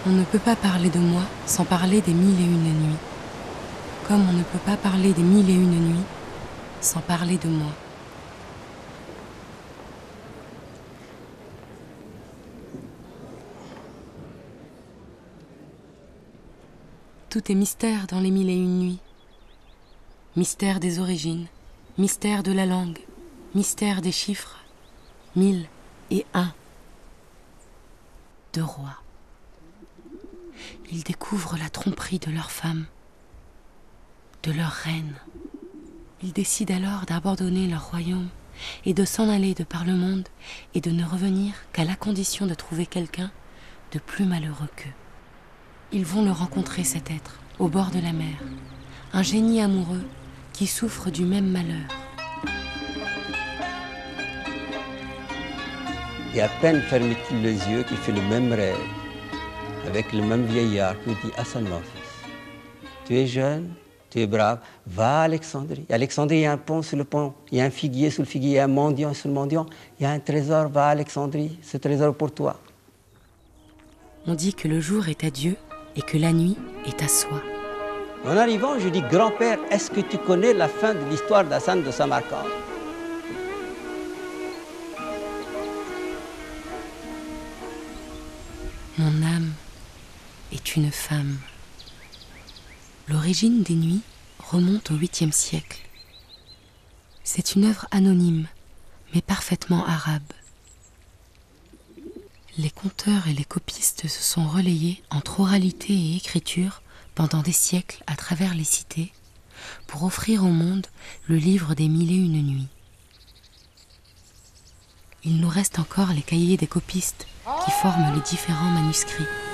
On ne peut pas parler de moi sans parler des 1001 nuits, comme on ne peut pas parler des 1001 nuits sans parler de moi. Tout est mystère dans les 1001 nuits. Mystère des origines, mystère de la langue, mystère des chiffres, 1001. De rois. Ils découvrent la tromperie de leur femme, de leur reine. Ils décident alors d'abandonner leur royaume et de s'en aller de par le monde et de ne revenir qu'à la condition de trouver quelqu'un de plus malheureux qu'eux. Ils vont le rencontrer, cet être, au bord de la mer, un génie amoureux qui souffre du même malheur. Et à peine ferme-t-il les yeux qu'il fait le même rêve, avec le même vieillard qui lui dit Hassan, mon fils, tu es jeune, tu es brave, va à Alexandrie. À Alexandrie, il y a un pont, sur le pont, il y a un figuier, sous le figuier, il y a un mendiant, sur le mendiant, il y a un trésor, va à Alexandrie, ce trésor pour toi. On dit que le jour est à Dieu et que la nuit est à soi. En arrivant, je dis, grand-père, est-ce que tu connais la fin de l'histoire d'Hassan de Samarcande? Mon âme est une femme. L'origine des nuits remonte au 8e siècle. C'est une œuvre anonyme, mais parfaitement arabe. Les conteurs et les copistes se sont relayés entre oralité et écriture pendant des siècles à travers les cités pour offrir au monde le livre des 1001 nuits. Il nous reste encore les cahiers des copistes qui forment les différents manuscrits.